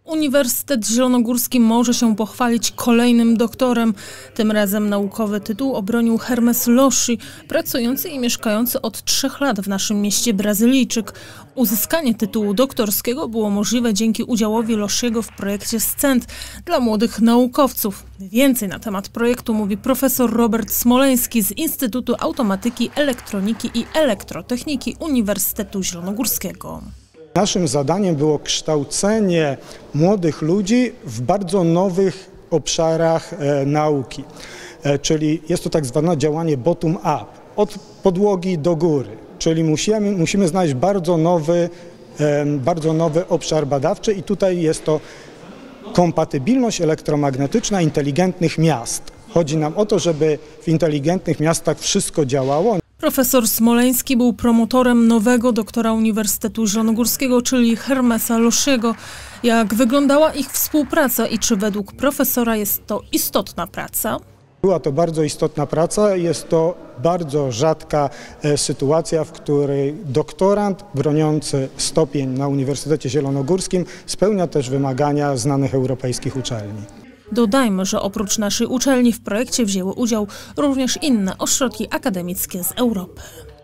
Uniwersytet Zielonogórski może się pochwalić kolejnym doktorem. Tym razem naukowy tytuł obronił Hermes Loshi, pracujący i mieszkający od 3 lat w naszym mieście Brazylijczyk. Uzyskanie tytułu doktorskiego było możliwe dzięki udziałowi Loshiego w projekcie SCENT dla młodych naukowców. Więcej na temat projektu mówi profesor Robert Smoleński z Instytutu Automatyki, Elektroniki i Elektrotechniki Uniwersytetu Zielonogórskiego. Naszym zadaniem było kształcenie młodych ludzi w bardzo nowych obszarach nauki, czyli jest to tak zwane działanie bottom-up, od podłogi do góry, czyli musimy znaleźć bardzo nowy obszar badawczy i tutaj jest to kompatybilność elektromagnetyczna inteligentnych miast. Chodzi nam o to, żeby w inteligentnych miastach wszystko działało. Profesor Smoleński był promotorem nowego doktora Uniwersytetu Zielonogórskiego, czyli Hermesa Loshiego. Jak wyglądała ich współpraca i czy według profesora jest to istotna praca? Była to bardzo istotna praca. Jest to bardzo rzadka sytuacja, w której doktorant broniący stopień na Uniwersytecie Zielonogórskim spełnia też wymagania znanych europejskich uczelni. Dodajmy, że oprócz naszej uczelni w projekcie wzięły udział również inne ośrodki akademickie z Europy.